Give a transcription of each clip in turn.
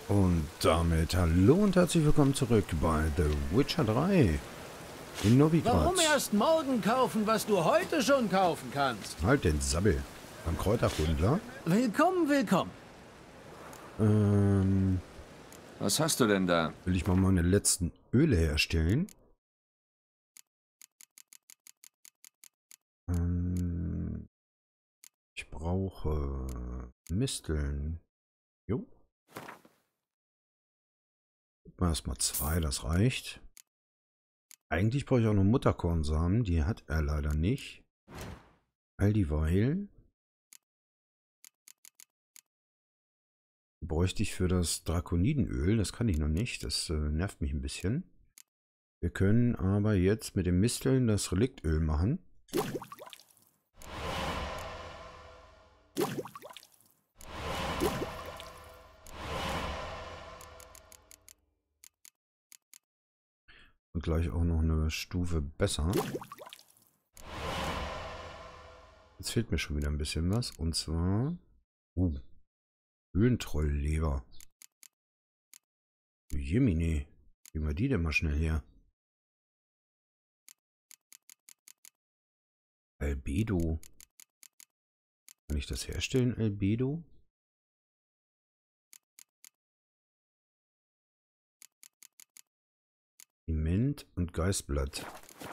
Und damit hallo und herzlich willkommen zurück bei The Witcher 3 in Novigrad. Warum erst morgen kaufen, was du heute schon kaufen kannst? Halt den Sabbel beim Kräuterkundler. Willkommen, willkommen. Was hast du denn da? Will ich mal meine letzten Öle herstellen. Ich brauche Misteln. Jo. Erstmal 2, das reicht. Eigentlich brauche ich auch noch Mutterkornsamen, die hat er leider nicht. All dieweil bräuchte ich für das Drakonidenöl, das kann ich noch nicht, das nervt mich ein bisschen. Wir können aber jetzt mit dem Misteln das Reliktöl machen. Und gleich auch noch eine Stufe besser. Jetzt fehlt mir schon wieder ein bisschen was. Und zwar Höhentrollleber. Jemine. Wie wir die denn mal schnell her? Albedo. Kann ich das herstellen, Albedo? Piment und Geißblatt.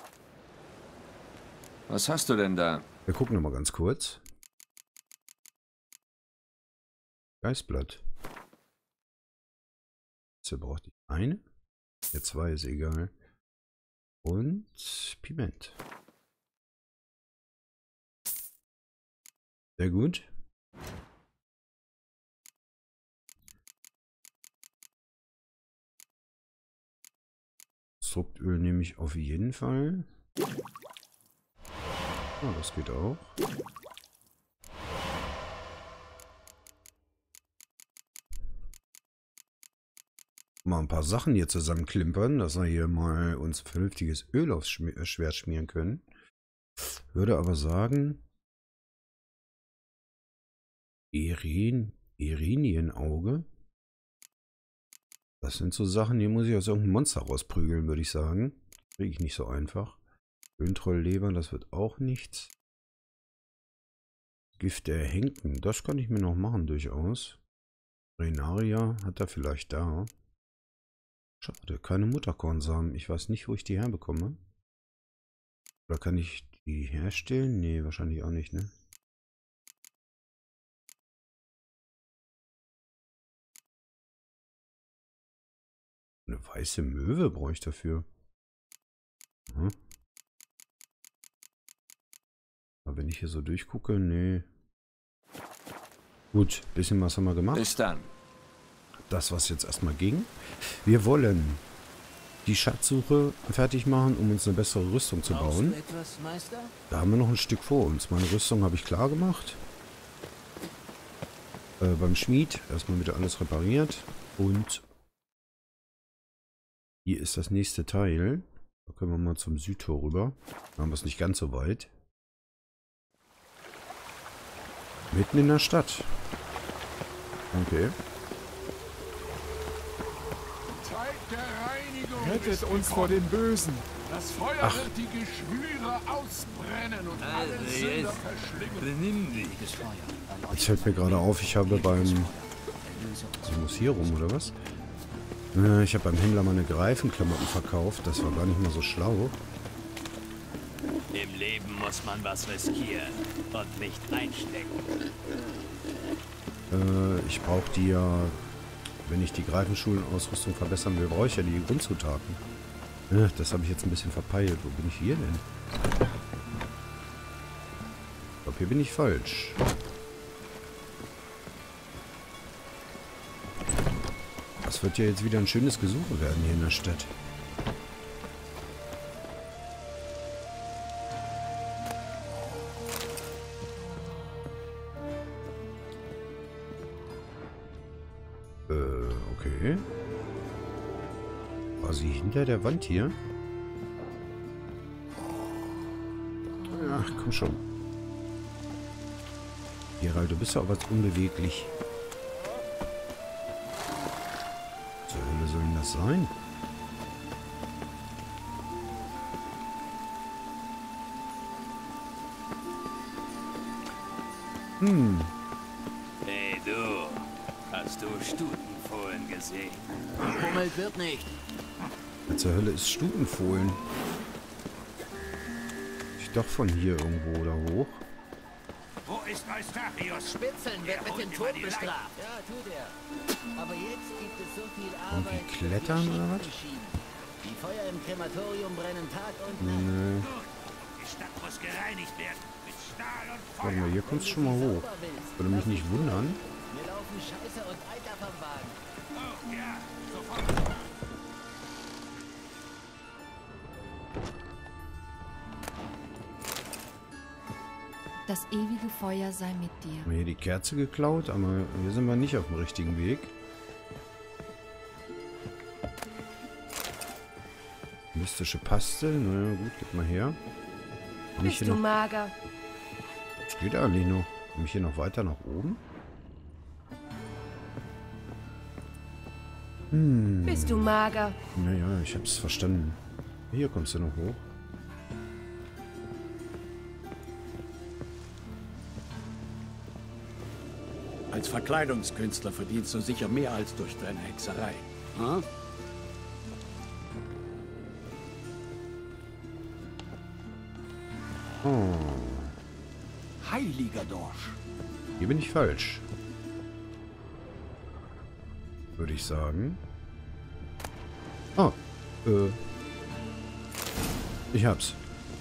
Was hast du denn da? Wir gucken noch mal ganz kurz. Geißblatt. Jetzt brauchte ich eine. Der 2 ist egal. Und Piment. Sehr gut. Struktöl nehme ich auf jeden Fall. Ah, das geht auch. Mal ein paar Sachen hier zusammenklimpern, dass wir hier mal uns vernünftiges Öl aufs Schwert schmieren können. Würde aber sagen, Irinienauge. Das sind so Sachen, die muss ich aus irgendeinem Monster rausprügeln, würde ich sagen. Kriege ich nicht so einfach. Höhentrollleber, das wird auch nichts. Gift der Henken, das kann ich mir noch machen, durchaus. Renaria hat er vielleicht da. Schade, keine Mutterkornsamen. Ich weiß nicht, wo ich die herbekomme. Oder kann ich die herstellen? Nee, wahrscheinlich auch nicht, ne? Eine weiße Möwe brauche ich dafür. Hm. Aber wenn ich hier so durchgucke, nee. Gut, bisschen was haben wir gemacht. Bis dann. Das, was jetzt erstmal ging. Wir wollen die Schatzsuche fertig machen, um uns eine bessere Rüstung zu bauen. Brauchst du etwas, Meister? Da haben wir noch ein Stück vor uns. Meine Rüstung habe ich klar gemacht. Beim Schmied erstmal wieder alles repariert. Und hier ist das nächste Teil. Da können wir mal zum Südtor rüber. Da haben wir es nicht ganz so weit. Mitten in der Stadt. Okay. Zeit der Reinigung. Rettet uns vor dem Bösen. Das Feuer wird die Geschwüre ausbrennen und alle Sünder verschlingen. Jetzt fällt mir gerade auf, ich habe beim... Sie muss hier rum, oder was? Ich habe beim Händler meine Greifenklamotten verkauft. Das war gar nicht mal so schlau. Im Leben muss man was riskieren und nicht einstecken. Ich brauche die ja... Wenn ich die Greifenschulenausrüstung verbessern will, brauche ich ja die Grundzutaten. Das habe ich jetzt ein bisschen verpeilt. Wo bin ich hier denn? Ich glaube, hier bin ich falsch. Das wird ja jetzt wieder ein schönes Gesuche werden hier in der Stadt. Okay. Quasi hinter der Wand hier. Ach, komm schon. Gerald, du bist ja auch was unbeweglich. das sein? Hey du, hast du Stutenfohlen gesehen? Gebummelt wird nicht. Wer zur Hölle ist Stutenfohlen? Ich doch von hier irgendwo da hoch. Wo ist Eustachius? Spitzeln wird mit dem Tod bestraft. Ja, tut er. Aber jetzt gibt es so viel Arbeit. Irgendwie klettern oder was? Die Feuer im Krematorium brennen Tag und Nacht. Nö. Die Stadt muss gereinigt werden. Mit Stahl und Feuer. Warte mal, hier kommst du schon mal hoch. Würde mich nicht wundern. Mir laufen Scheiße und Eiter vom Wagen. Oh, ja, sofort. Das ewige Feuer sei mit dir. Haben wir hier die Kerze geklaut, aber hier sind wir nicht auf dem richtigen Weg. Mystische Paste, naja gut, gib mal her. Kann ich Bist hier du noch, mager? das geht eigentlich noch. Komme ich hier noch weiter nach oben? Bist du mager? Naja, ich hab's verstanden. Hier kommst du noch hoch. Als Verkleidungskünstler verdienst du sicher mehr als durch deine Hexerei. Hm? Oh, Heiliger Dorsch. hier bin ich falsch. Würde ich sagen. Oh, ich hab's.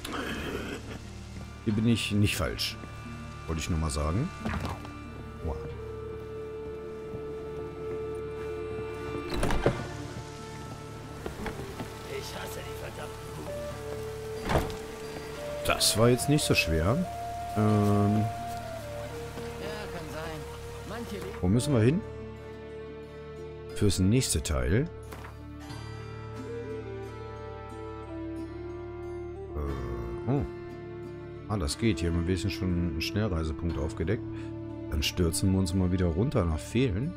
Hier bin ich nicht falsch. Wollte ich nur mal sagen. Wow. Ich hasse die verdammten Kuchen. Das war jetzt nicht so schwer. Ja, kann sein. Manche leben. Wo müssen wir hin? Fürs nächste Teil. Oh. Ah, das geht. Hier haben wir wenigstens schon einen Schnellreisepunkt aufgedeckt. Dann stürzen wir uns mal wieder runter nach Fehlen.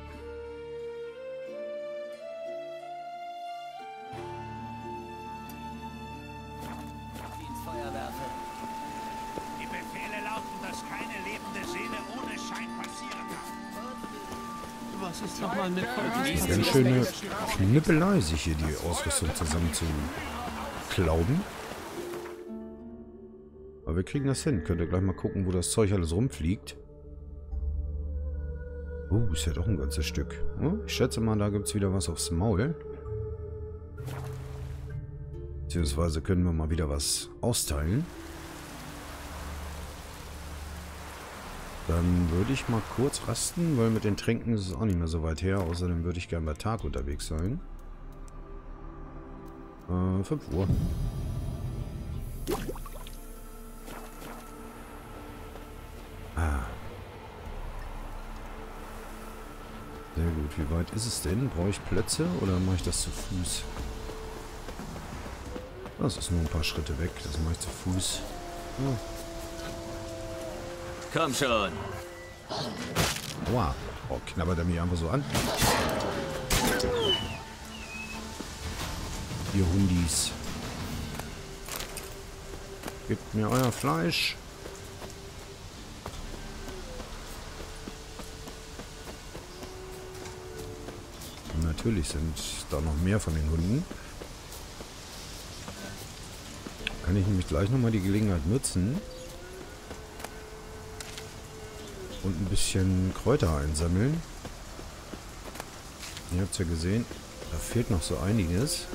Die ins Feuer werfen. Die Befehle lauten, dass keine lebende Seele ohne Schein passieren darf. Was ist nochmal mit Polizei? Ganz schöne Knüppelei, sich hier die Ausrüstung zusammen zu klauben. Aber wir kriegen das hin. Könnt ihr gleich mal gucken, wo das Zeug alles rumfliegt. Ist ja doch ein ganzes Stück. Ich schätze mal, da gibt es wieder was aufs Maul. Beziehungsweise können wir mal wieder was austeilen. Dann würde ich mal kurz rasten, weil mit den Tränken ist es auch nicht mehr so weit her. Außerdem würde ich gerne bei Tag unterwegs sein. 5 Uhr. Sehr gut. Wie weit ist es denn? Brauche ich Plätze oder mache ich das zu Fuß? Das ist nur ein paar Schritte weg. Das mache ich zu Fuß. Ja. Komm schon. Aua. Oh, knabbert er mich einfach so an. Ihr Hundis. Gebt mir euer Fleisch. Und natürlich sind da noch mehr von den Hunden. Kann ich nämlich gleich nochmal die Gelegenheit nutzen und ein bisschen Kräuter einsammeln. Ihr habt es ja gesehen, da fehlt noch so einiges.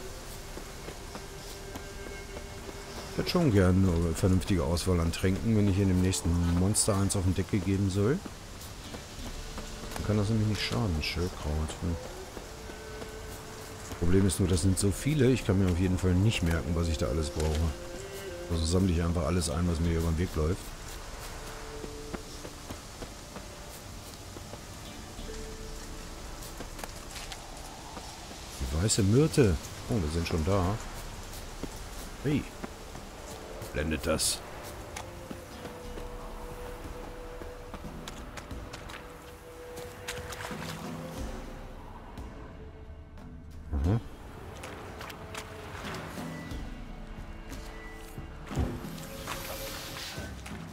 Ich hätte schon gerne eine vernünftige Auswahl an Tränken, wenn ich hier dem nächsten Monster eins auf den Deckel geben soll. Dann kann das nämlich nicht schaden. Schildkraut. Ne? Problem ist nur, das sind so viele, ich kann mir auf jeden Fall nicht merken, was ich da alles brauche. Also sammle ich einfach alles ein, was mir über den Weg läuft. Die weiße Myrte. Oh, wir sind schon da. Hey. Blendet das. Aha.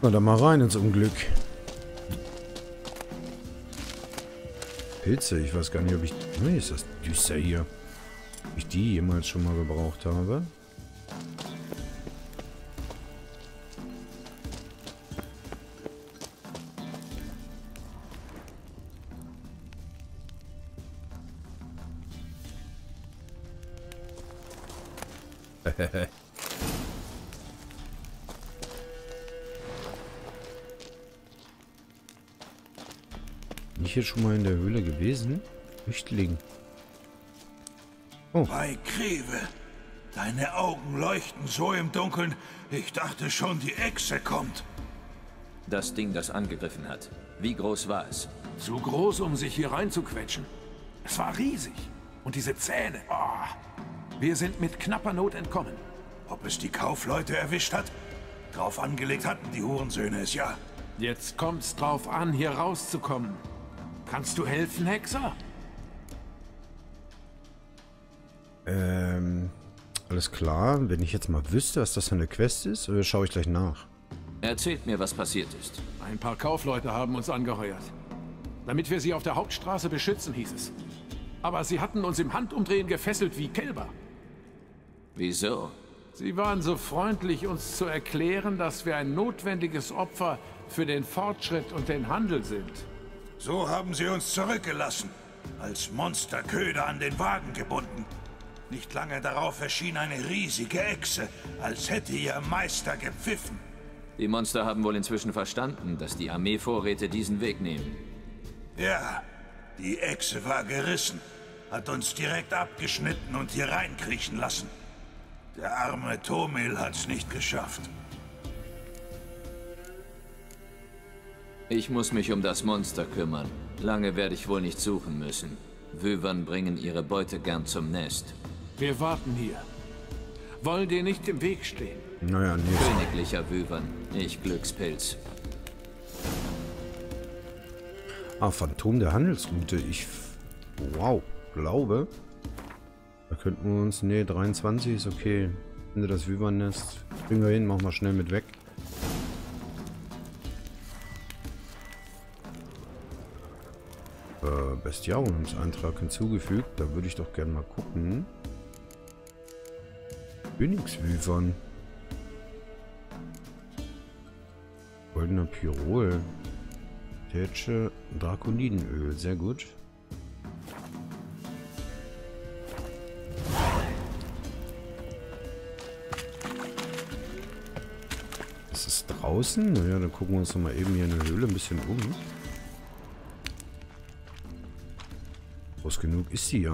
wir da mal rein ins Unglück. Pilze, ich weiß gar nicht, ob ich... Nee, ist das düster hier. Ob ich die jemals schon mal gebraucht habe. Bin ich hier schon mal in der Höhle gewesen? Flüchtling. Oh. Bei Greve. Deine Augen leuchten so im Dunkeln. Ich dachte schon, die Echse kommt. Das Ding, das angegriffen hat. Wie groß war es? Zu groß, um sich hier reinzuquetschen. Es war riesig. Und diese Zähne. Oh. Wir sind mit knapper Not entkommen. Ob es die Kaufleute erwischt hat? Drauf angelegt hatten die Hurensöhne es ja. Jetzt kommt's drauf an, hier rauszukommen. Kannst du helfen, Hexer? Alles klar. Wenn ich jetzt mal wüsste, was das für eine Quest ist, schaue ich gleich nach. Erzählt mir, was passiert ist. Ein paar Kaufleute haben uns angeheuert. Damit wir sie auf der Hauptstraße beschützen, hieß es. Aber sie hatten uns im Handumdrehen gefesselt wie Kälber. Wieso? Sie waren so freundlich, uns zu erklären, dass wir ein notwendiges Opfer für den Fortschritt und den Handel sind. So haben sie uns zurückgelassen. Als Monsterköder an den Wagen gebunden. Nicht lange darauf erschien eine riesige Echse, als hätte ihr Meister gepfiffen. Die Monster haben wohl inzwischen verstanden, dass die Armeevorräte diesen Weg nehmen. Ja, die Echse war gerissen, hat uns direkt abgeschnitten und hier reinkriechen lassen. Der arme Thomil hat's nicht geschafft. Ich muss mich um das Monster kümmern. Lange werde ich wohl nicht suchen müssen. Wyvern bringen ihre Beute gern zum Nest. Wir warten hier. Wollen dir nicht im Weg stehen. Naja, nee. Königlicher Wyvern, ich Glückspilz. Ah, Phantom der Handelsroute. Wow, glaube. Da könnten wir uns... Nee, 23 ist okay. Finde das Wyvern-Nest. Bringen wir hin, machen wir schnell mit weg. Bestiariumseintrag hinzugefügt. Da würde ich doch gerne mal gucken. Königswyvern. Goldener Pyrol. Tätsche Drakonidenöl. Sehr gut. Ist es draußen? Naja, dann gucken wir uns noch mal eben hier in der Höhle ein bisschen um. Groß genug ist sie ja.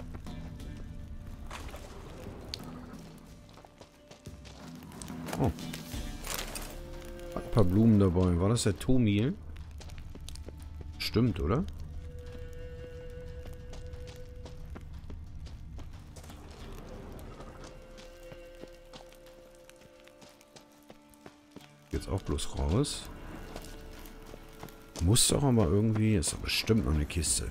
Oh. Hat ein paar Blumen dabei. War das der Thomil? Stimmt, oder? Jetzt auch bloß raus. Muss doch aber irgendwie... Ist doch bestimmt noch eine Kiste.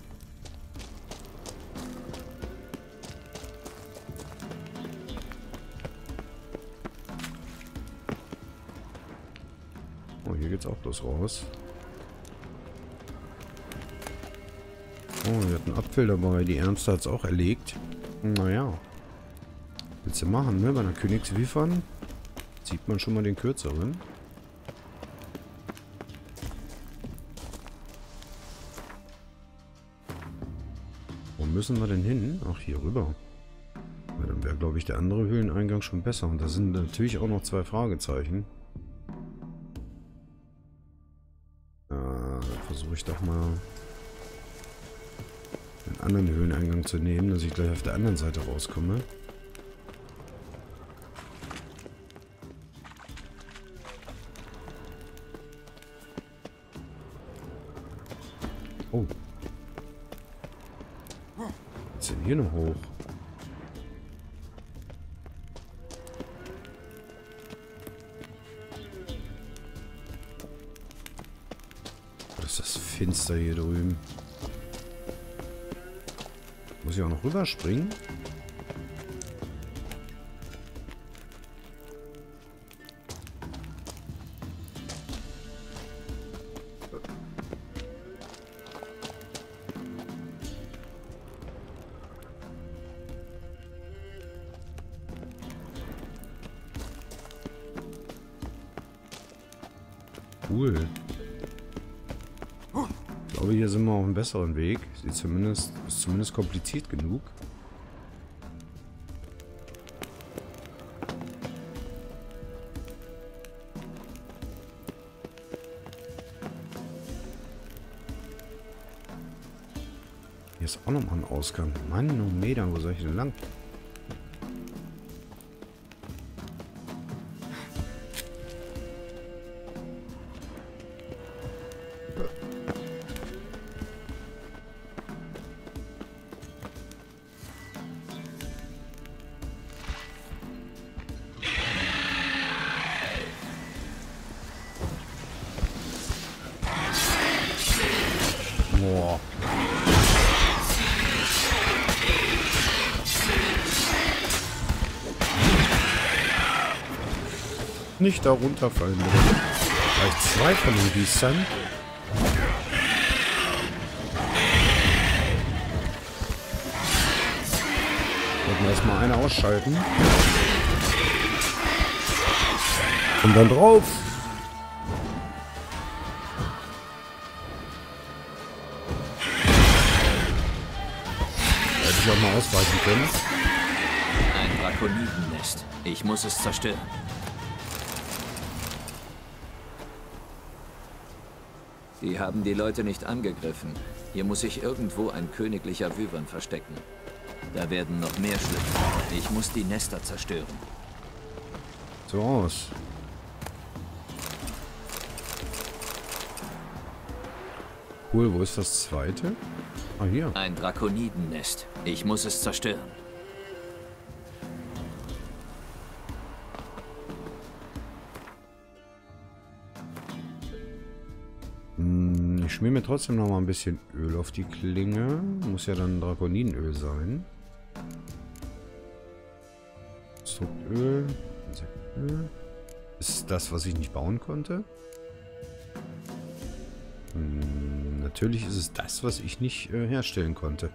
Oh, hier geht's auch bloß raus. Oh, wir hatten Apfel dabei. Die Ärmste hat es auch erlegt. Naja. Willst du machen, ne? Bei einer Königswyvern sieht man schon mal den kürzeren. Wo müssen wir denn hin? Ach, hier rüber. Ja, dann wäre, glaube ich, der andere Höhleneingang schon besser. Und da sind natürlich auch noch 2 Fragezeichen. Dann versuche ich doch mal einen anderen Höhleneingang zu nehmen, dass ich gleich auf der anderen Seite rauskomme. Oh. Was ist denn hier noch hoch? Was ist das finster hier drüben? Muss ich auch noch rüberspringen? cool. Ich glaube, hier sind wir auf einem besseren Weg. Ist zumindest kompliziert genug. Hier ist auch nochmal ein Ausgang. Mann, oh Meter, wo soll ich denn lang? Boah. Nicht da runterfallen, bitte. Vielleicht zwei von den Biestern. Sollten wir erstmal eine ausschalten. Und dann drauf. Hätte ich auch mal ausweichen können. Ein Drakonidennest. Ich muss es zerstören. Die haben die Leute nicht angegriffen. Hier muss sich irgendwo ein königlicher Wyvern verstecken. Da werden noch mehr schlüpfen. Ich muss die Nester zerstören. So aus. Cool, wo ist das zweite? Ah, hier. Ein Drakonidennest. Ich muss es zerstören. Ich schmier mir trotzdem noch mal ein bisschen Öl auf die Klinge. Muss ja dann Drakoninöl sein. Zucköl. Insektenöl. Ist das, was ich nicht bauen konnte? Natürlich ist es das, was ich nicht herstellen konnte.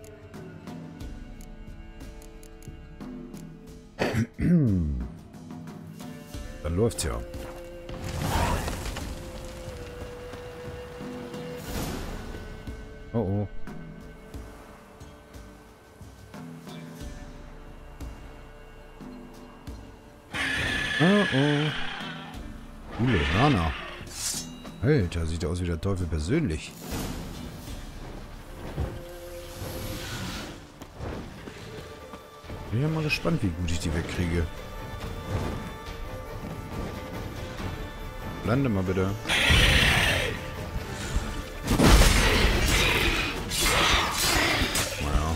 Dann läuft's ja. Oh oh. Oh oh. Coole Hörner. Alter, sieht aus wie der Teufel persönlich. Bin ja mal gespannt, wie gut ich die wegkriege. Lande mal bitte. Naja.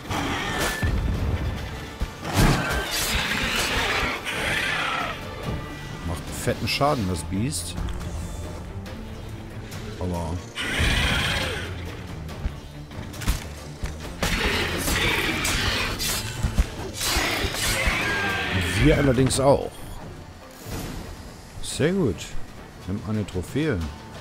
Macht fetten Schaden, das Biest. Aber... wir allerdings auch. Sehr gut. Nimm eine Trophäe.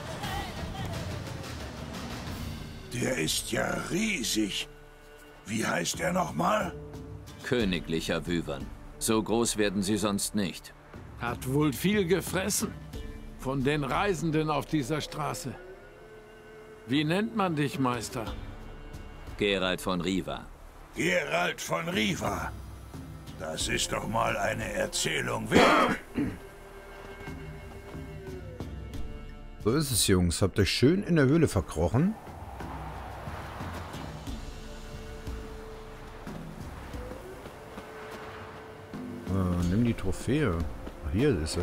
Der ist ja riesig. Wie heißt er nochmal? Königlicher Wyvern. So groß werden sie sonst nicht. Hat wohl viel gefressen. Von den Reisenden auf dieser Straße. Wie nennt man dich, Meister? Geralt von Riva. Geralt von Riva. Das ist doch mal eine Erzählung wert. So ist es, Jungs. Habt ihr schön in der Höhle verkrochen? Nimm die Trophäe. Ach, hier ist sie.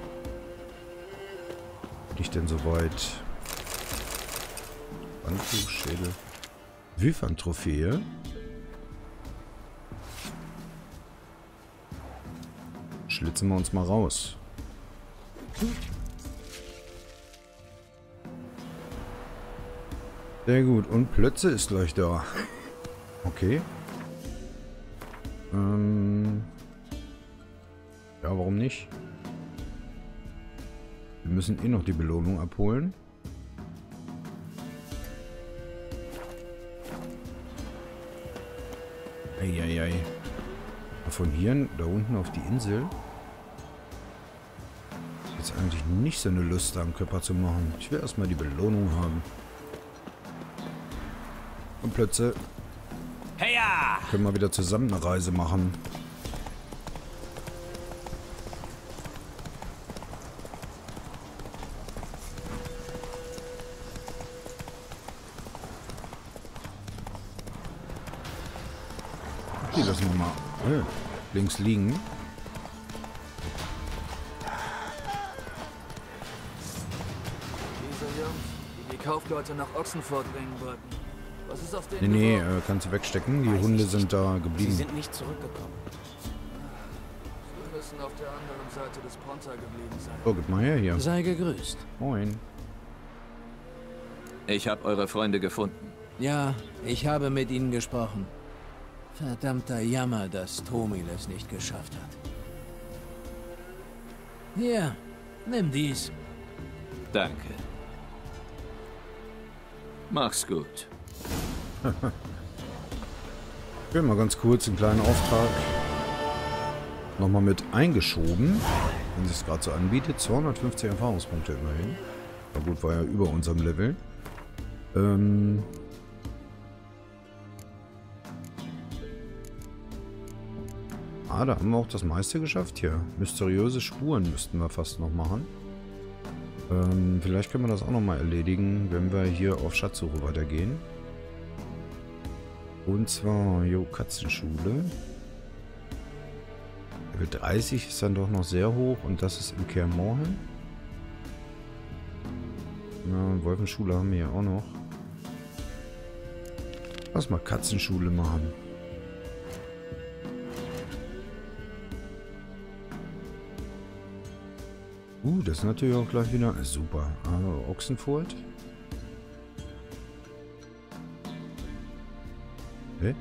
Bin ich denn so weit? Bandtuchschädel. Wyvern-Trophäe. Schlitzen wir uns mal raus. Sehr gut. Und Plötze ist gleich da. Okay. Ja, warum nicht? Wir müssen eh noch die Belohnung abholen. Eieiei. Von hier da unten auf die Insel. Jetzt eigentlich nicht so eine Lust, da einen Körper zu machen. Ich will erstmal die Belohnung haben. Und plötzlich können wir wieder zusammen eine Reise machen. Die lassen wir mal links liegen. Diese Jungs, die Kaufleute nach Ochsenfurt bringen wollten. Was ist aus denen Nee, geworden? kannst du wegstecken. Die Hunde sind da geblieben. Sie sind nicht zurückgekommen. Sie müssen auf der anderen Seite des Ponta geblieben sein. Oh, gib mal her hier. Sei gegrüßt. Moin. Ich habe eure Freunde gefunden. Ja, ich habe mit ihnen gesprochen. Verdammter Jammer, dass Tomil es nicht geschafft hat. Hier, nimm dies. Danke. Mach's gut. Ich will mal ganz kurz einen kleinen Auftrag nochmal mit eingeschoben, wenn es gerade so anbietet. 250 Erfahrungspunkte immerhin. Na gut, war ja über unserem Level. Da haben wir auch das meiste geschafft hier. Mysteriöse Spuren müssten wir fast noch machen. Vielleicht können wir das auch nochmal erledigen, wenn wir hier auf Schatzsuche weitergehen. Und zwar, Katzenschule. Level 30 ist dann doch noch sehr hoch und das ist im Kermorhen. Na, Wolfenschule haben wir ja auch noch. Lass mal Katzenschule machen. Das ist natürlich auch gleich wieder super. Ochsenfurt. Okay.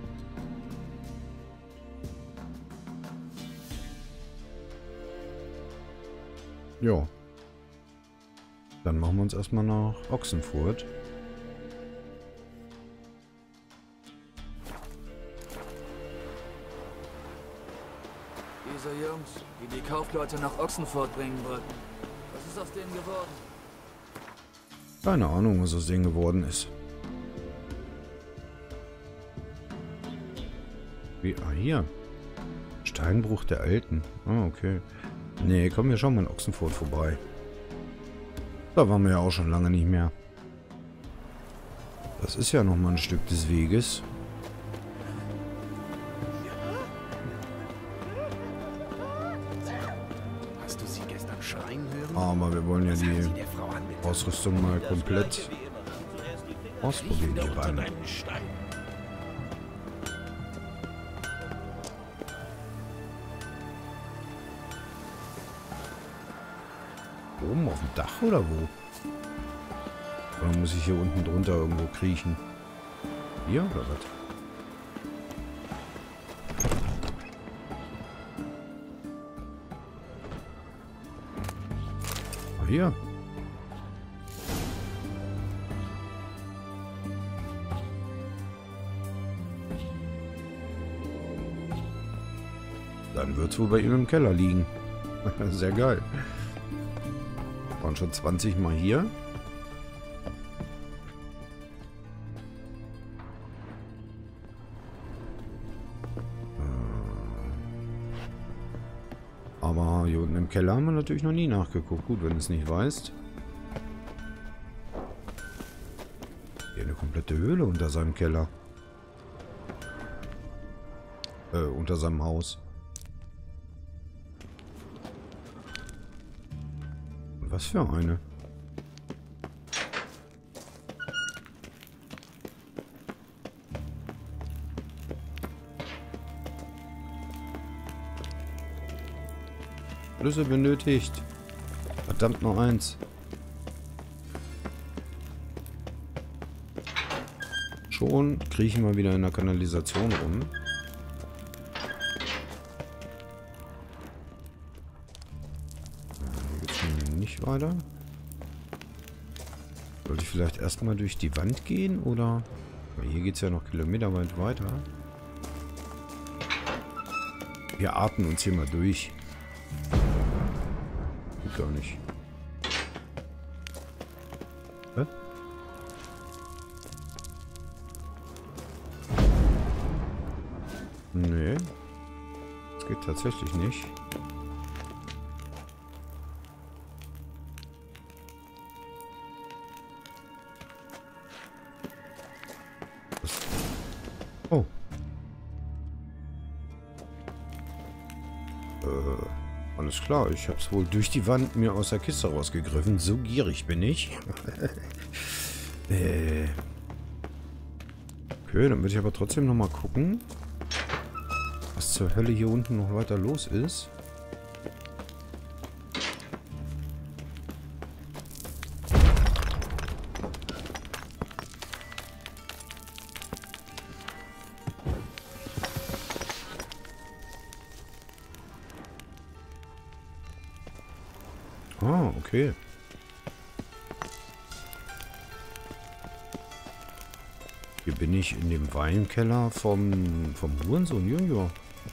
Ja. Dann machen wir uns erstmal nach Ochsenfurt. Diese Jungs, die Kaufleute nach Ochsenfurt bringen wollten. Was ist aus denen geworden? Keine Ahnung, was aus denen geworden ist. Hier. Steinbruch der Alten. Okay. Nee, kommen wir schon mal in Ochsenfurt vorbei. Da waren wir ja auch schon lange nicht mehr. Das ist ja noch mal ein Stück des Weges. Hast du sie gestern schreien hören? Aber wir wollen ja die Ausrüstung mal komplett ausprobieren, die beiden. Oben auf dem Dach oder wo? Oder muss ich hier unten drunter irgendwo kriechen? Hier oder was? Ah, hier. Dann wird es wohl bei ihm im Keller liegen. Sehr geil. Waren schon 20 Mal hier. Aber hier unten im Keller haben wir natürlich noch nie nachgeguckt. Gut, wenn du es nicht weißt. Hier eine komplette Höhle unter seinem Keller. Unter seinem Haus. Was für eine? Schlüssel benötigt. Verdammt, noch eins. Schon kriechen wir wieder in der Kanalisation rum. Nicht weiter. Sollte ich vielleicht erstmal durch die Wand gehen oder? Weil hier geht es ja noch kilometerweit weiter. Wir atmen uns hier mal durch. Geht gar nicht. Nee. Das geht tatsächlich nicht. Oh. Alles klar. Ich habe es wohl durch die Wand mir aus der Kiste rausgegriffen. So gierig bin ich. Okay, dann würde ich aber trotzdem noch mal gucken, was zur Hölle hier unten noch weiter los ist. Ah, okay. Hier bin ich in dem Weinkeller vom Hurensohn Junior.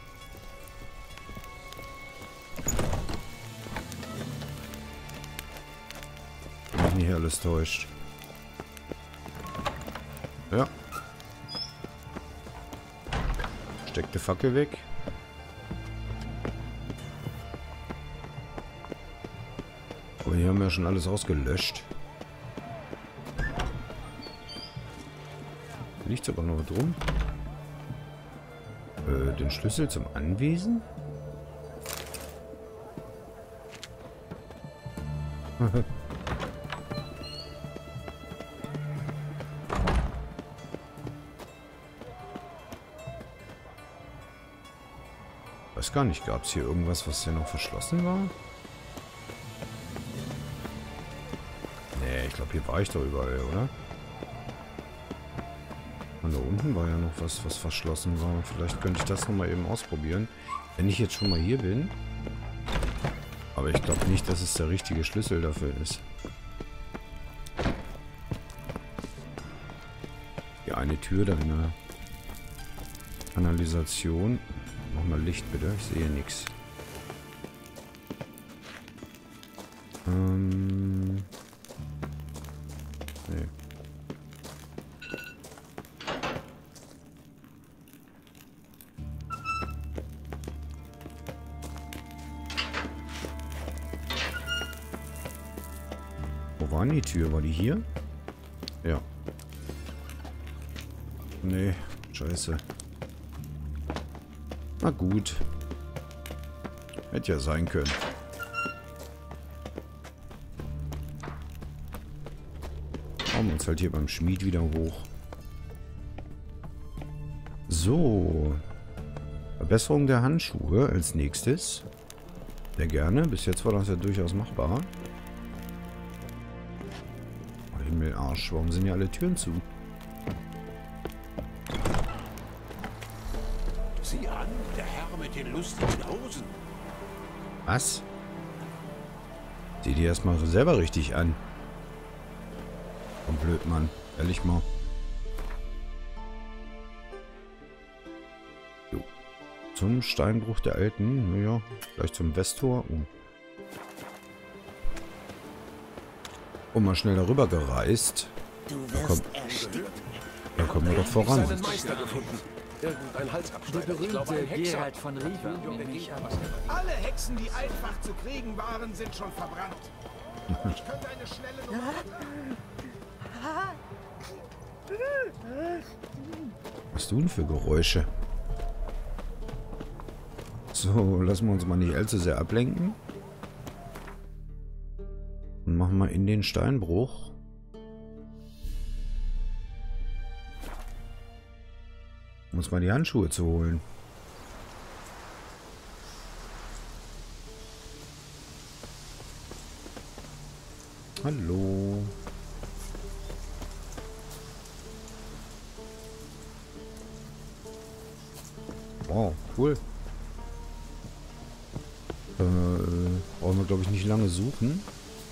Wenn mich nicht hier alles täuscht. Ja. Steckte Fackel weg. Aber hier haben wir ja schon alles ausgelöscht. Liegt aber noch drum. Den Schlüssel zum Anwesen? Weiß gar nicht, gab es hier irgendwas, was hier noch verschlossen war? Nee, ich glaube, hier war ich doch überall, oder? Und da unten war ja noch was verschlossen war. Vielleicht könnte ich das nochmal eben ausprobieren. Wenn ich jetzt schon mal hier bin. Aber ich glaube nicht, dass es der richtige Schlüssel dafür ist. Hier eine Tür da in der Kanalisation. Mach mal Licht bitte, ich sehe nichts. Nee. Wo war die Tür? War die hier? Ja. Nee, scheiße. Na gut. Hätte ja sein können. Machen wir uns halt hier beim Schmied wieder hoch. So. Verbesserung der Handschuhe als nächstes. Sehr gerne. Bis jetzt war das ja durchaus machbar. Oh, Himmelarsch, warum sind ja alle Türen zu? Sieh an, der Herr mit den lustigen Hosen. Was? Sieh dir erstmal selber richtig an. Oh, blöd, Mann. Ehrlich mal. Jo. Zum Steinbruch der Alten. Naja, gleich zum Westtor. Oh, mal schnell darüber gereist. Da kommen wir doch voran. Irgendein Halsabschneider. Der berühmte Gerald von Riva. Alle Hexen, die einfach zu kriegen waren, sind schon verbrannt. Ich könnte eine schnelle Nummer... Was tun für Geräusche? So, lassen wir uns mal nicht allzu sehr ablenken. Und machen mal in den Steinbruch. Muss mal die Handschuhe zu holen. Hallo. Wow, cool. Brauchen wir, glaube ich, nicht lange suchen.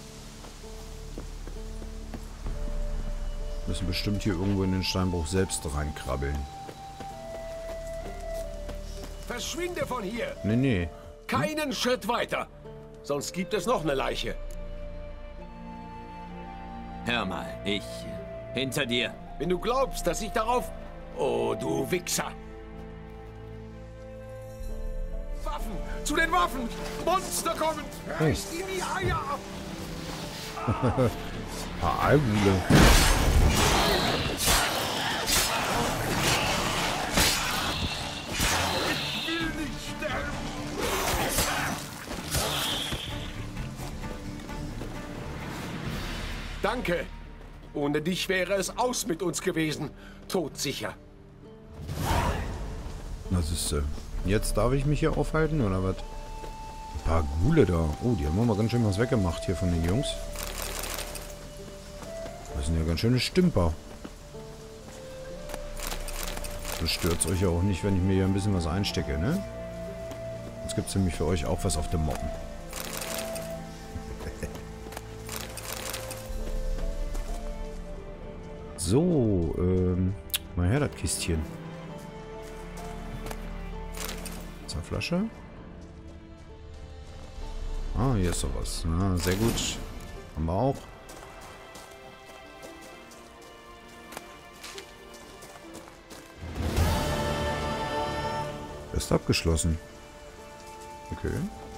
Müssen bestimmt hier irgendwo in den Steinbruch selbst reinkrabbeln. Verschwinde von hier! Nee. Keinen Schritt weiter! Sonst gibt es noch eine Leiche. Hör mal, ich... Hinter dir. Wenn du glaubst, dass ich darauf... Oh, du Wichser! Waffen! Zu den Waffen! Monster kommen! Reißt ihr die Eier ab! Aalgule. Ich will nicht sterben! Danke. Ohne dich wäre es aus mit uns gewesen. Todsicher. Was ist jetzt darf ich mich hier aufhalten, oder was? Ein paar Gule da. Oh, die haben mal ganz schön was weggemacht hier von den Jungs. Das sind ja ganz schöne Stümper. Das stört euch ja auch nicht, wenn ich mir hier ein bisschen was einstecke, ne? Jetzt gibt es nämlich für euch auch was auf dem Moppen. So, mal her das Kistchen. Flasche. Ah, hier ist sowas. Na, sehr gut. Haben wir auch. Ist abgeschlossen. Okay.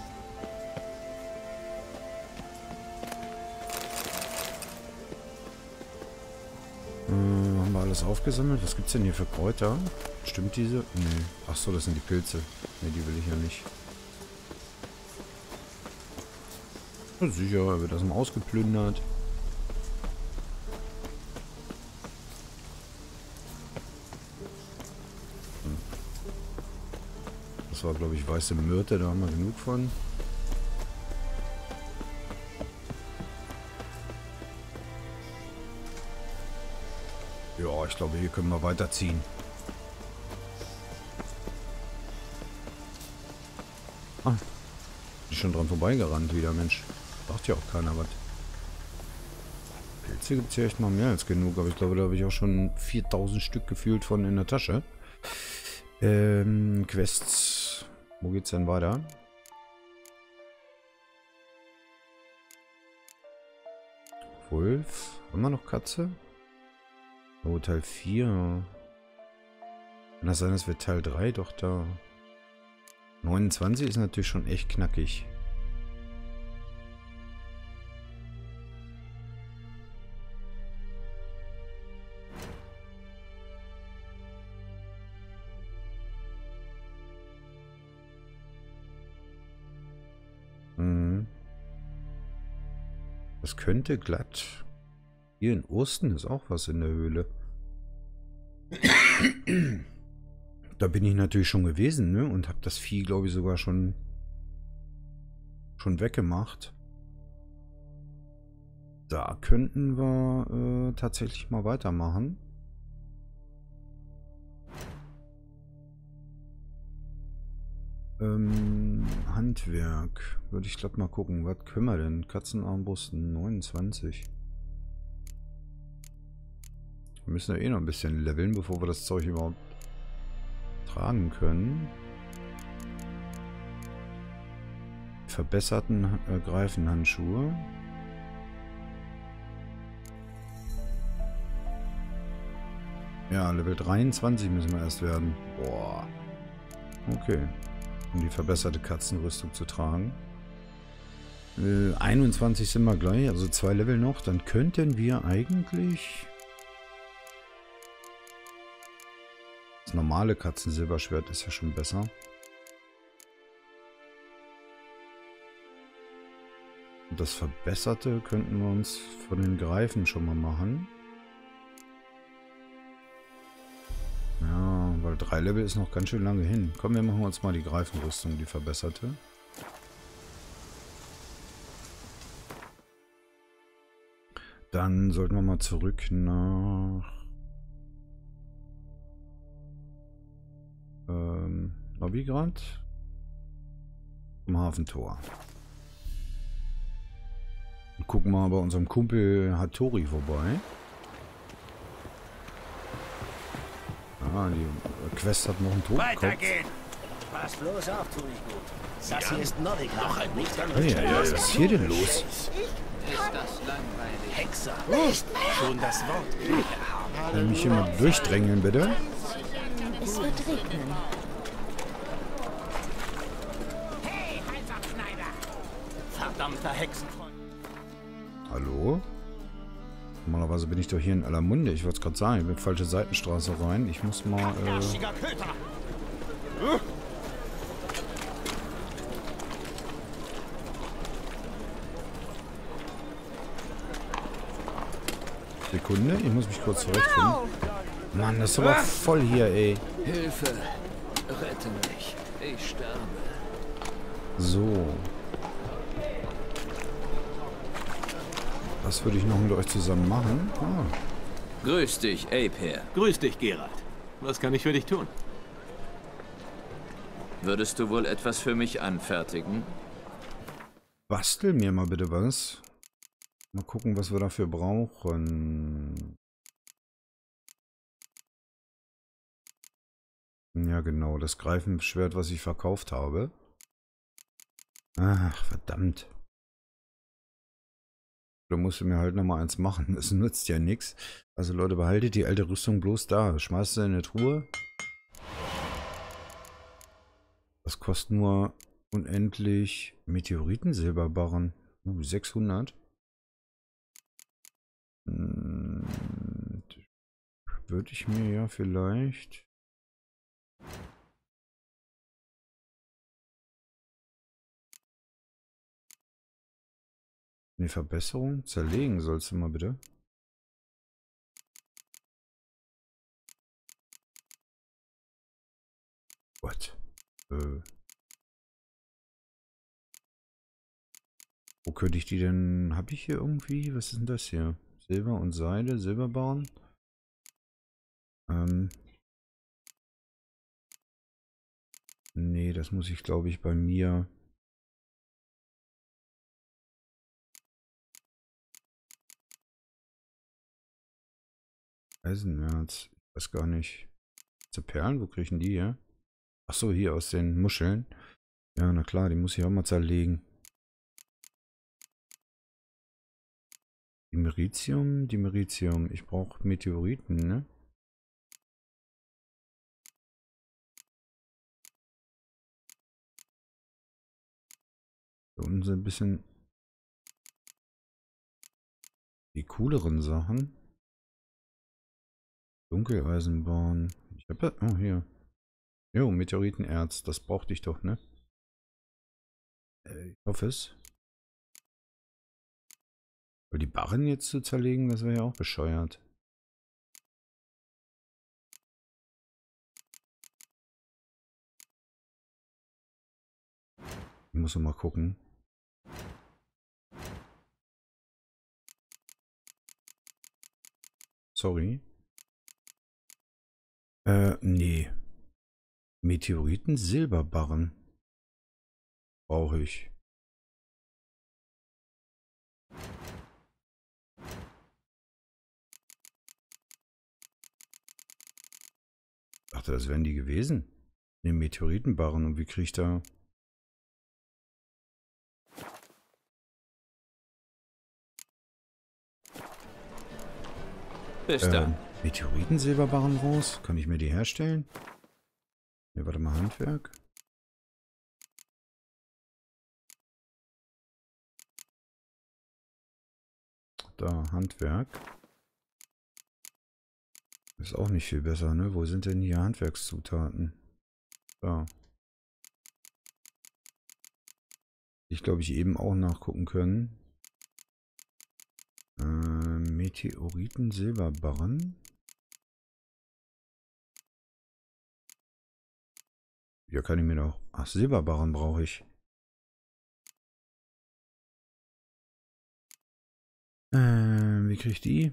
Haben wir alles aufgesammelt? Was gibt's denn hier für Kräuter? Stimmt diese? Nee. Achso, das sind die Pilze. Nee, die will ich ja nicht. Ja, sicher, wird das mal ausgeplündert. Das war, glaube ich, weiße Myrte, da haben wir genug von. Ja, ich glaube, hier können wir weiterziehen. Ah, bin schon dran vorbeigerannt wieder, Mensch. Sagt ja auch keiner was. Pilze gibt es hier echt noch mehr als genug, aber ich glaube, da habe ich auch schon 4000 Stück gefühlt von in der Tasche. Quests. Wo geht's denn weiter? Wolf. Haben wir noch Katze? Oh, Teil 4. Kann das sein, dass wir Teil 3 doch da... 29 ist natürlich schon echt knackig. Das könnte glatt. Hier in Osten ist auch was in der Höhle. Da bin ich natürlich schon gewesen, ne? Und habe das Vieh, glaube ich, sogar schon weggemacht. Da könnten wir tatsächlich mal weitermachen. Handwerk. Würde ich glatt mal gucken. Was können wir denn? Katzenarmbrüsten 29. Wir müssen ja eh noch ein bisschen leveln, bevor wir das Zeug überhaupt tragen können. Verbesserten Greifenhandschuhe. Ja, Level 23 müssen wir erst werden. Boah. Okay. Um die verbesserte Katzenrüstung zu tragen. 21 sind wir gleich, also 2 Level noch. Dann könnten wir eigentlich... Das normale Katzensilberschwert ist ja schon besser. Und das verbesserte könnten wir uns von den Greifen schon mal machen. Ja, weil 3 Level ist noch ganz schön lange hin. Komm, wir machen uns mal die Greifenrüstung, die verbesserte. Dann sollten wir mal zurück nach Novigrad zum Hafentor. Und gucken mal bei unserem Kumpel Hattori vorbei. Ah, die Quest hat noch einen Totenkopf. Weitergehen! Pass bloß auf, tu nicht gut. Das hier ist Novigrad, nicht an Hey, was ist hier denn los? Ist das langweilig? Hexer. Schon das Wort. Will mich hier mal durchdrängeln, bitte? Es wird regnen. verdammter Hexenfreund. Hallo? Normalerweise bin ich doch hier in aller Munde. Ich wollte es gerade sagen, ich bin falsche Seitenstraße rein. Ich muss mal... Sekunde, ich muss mich kurz zurechtfinden. Mann, das ist aber voll hier, ey. Hilfe! Rette mich. Ich sterbe. So. Was würde ich noch mit euch zusammen machen? Ah. Grüß dich, Aper. Grüß dich, Geralt. Was kann ich für dich tun? Würdest du wohl etwas für mich anfertigen? Bastel mir mal bitte was. Mal gucken, was wir dafür brauchen. Ja, genau, das Greifenschwert, was ich verkauft habe. Ach, verdammt. Da musst du mir halt nochmal eins machen. Das nutzt ja nichts. Also Leute, behaltet die alte Rüstung bloß da. Schmeißt sie in eine Truhe. Das kostet nur unendlich Meteoritensilberbarren. 600. Würde ich mir ja vielleicht... Eine Verbesserung? Zerlegen sollst du mal bitte. What? Wo könnte ich die denn... Habe ich hier irgendwie... Was ist denn das hier? Silber und Seide, Silberbarren. Nee, das muss ich, glaube ich, bei mir... Eisenerz. Ich weiß gar nicht. Diese Perlen, wo kriege ich denn die her? Achso, hier aus den Muscheln. Ja, na klar, die muss ich auch mal zerlegen. Dimeritium. Ich brauche Meteoriten, ne? Da unten sind ein bisschen die cooleren Sachen. Dunkeleisenbahn. Ich habe... Oh, hier. Jo, Meteoritenerz. Das brauchte ich doch, ne? Ich hoffe es. Aber die Barren jetzt zu zerlegen, das wäre ja auch bescheuert. Ich muss noch mal gucken. Sorry. Nee. Meteoriten Silberbarren. Brauche ich. Ich dachte, das wären die gewesen. Ne, Meteoritenbarren. Und wie kriege ich da... Bis dann. Meteoritensilberbarren raus? Kann ich mir die herstellen? Ne, warte mal, Handwerk. Da, Handwerk. Ist auch nicht viel besser, ne? Wo sind denn hier Handwerkszutaten? Da. Ich glaube, ich eben auch nachgucken können. Meteoriten Silberbarren. Ja, kann ich mir doch... Ach, Silberbarren brauche ich. Wie kriege ich die?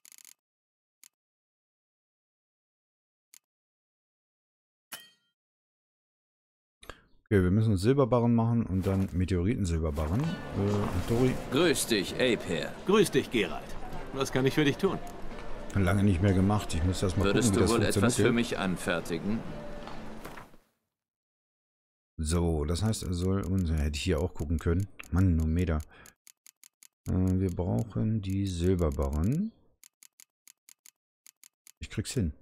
Okay, wir müssen Silberbarren machen und dann Meteoriten-Silberbarren. Dori. Grüß dich, Aper. Grüß dich, Geralt. Was kann ich für dich tun? Lange nicht mehr gemacht. Ich muss das mal Würdest gucken, wie du das wohl etwas für funktioniert. mich anfertigen? So, das heißt, er soll uns... Hätte ich hier auch gucken können. Mann, nur Meter. Wir brauchen die Silberbarren. Ich krieg's hin.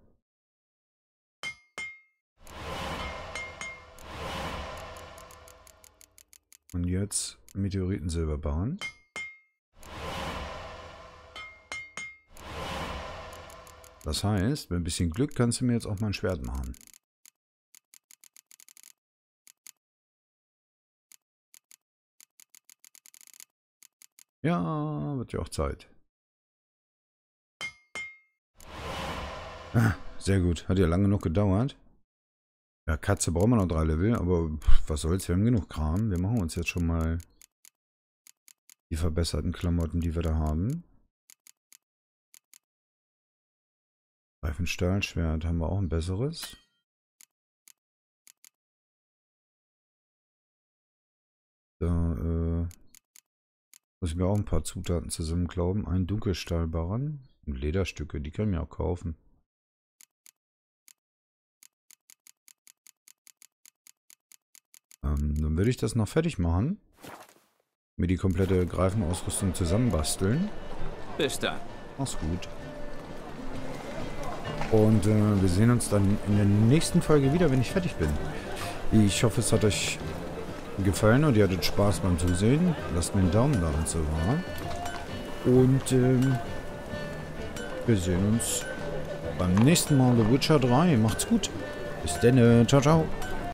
Und jetzt Meteoritensilberbarren. Das heißt, mit ein bisschen Glück kannst du mir jetzt auch mal ein Schwert machen. Ja, wird ja auch Zeit. Ah, sehr gut. Hat ja lange noch gedauert. Ja, Katze brauchen wir noch 3 Level, aber was soll's, wir haben genug Kram. Wir machen uns jetzt schon mal die verbesserten Klamotten, die wir da haben. Reifenstahlschwert haben wir auch ein besseres. Da muss ich mir auch ein paar Zutaten zusammenklauben. Ein Dunkelstahlbarren und Lederstücke, die kann ich mir auch kaufen. Dann würde ich das noch fertig machen. Mir die komplette Greifenausrüstung zusammenbasteln. Bis dann. Mach's gut. Und wir sehen uns dann in der nächsten Folge wieder, wenn ich fertig bin. Ich hoffe, es hat euch gefallen und ihr hattet Spaß beim Zusehen. Lasst mir einen Daumen da und so weiter. Und wir sehen uns beim nächsten Mal The Witcher 3. Macht's gut. Bis dann. Ciao, ciao.